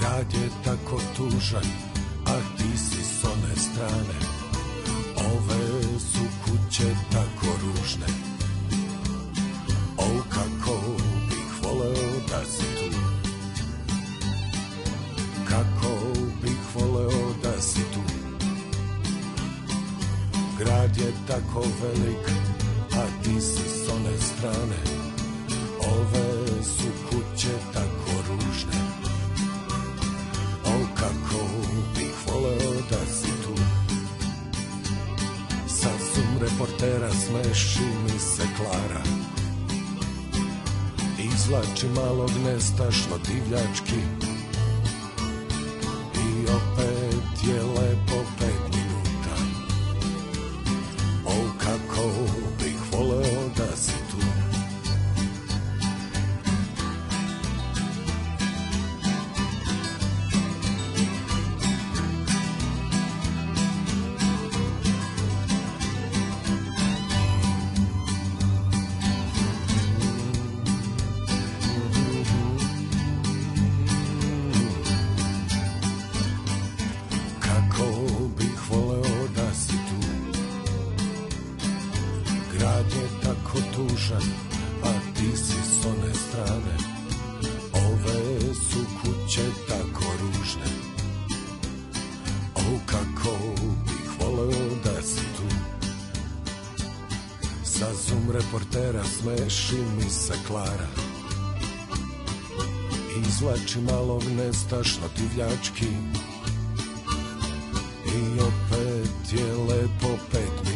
Grad je tako tužan, a ti si s one strane. Ove su kuće tako ružne. O, kako bih voleo da si tu. Kako bih voleo da si tu. Grad je tako velik, a ti si s one strane. Ove su kuće tako ružne. O, kako bih voleo da si tu. Sasum reportera smeši mi se Klara. Izvlači malog nestašno divljački. I opet je lepo 5 minuta. O, kako bih voleo da si tu. A ti si s one strane. Ove su kuće tako ružne. O, kako bih voleo da si tu. Sasum reportera smeši mi se Klara. Izvlači malog nestašno divljački. I opet je lepo 5 minuta.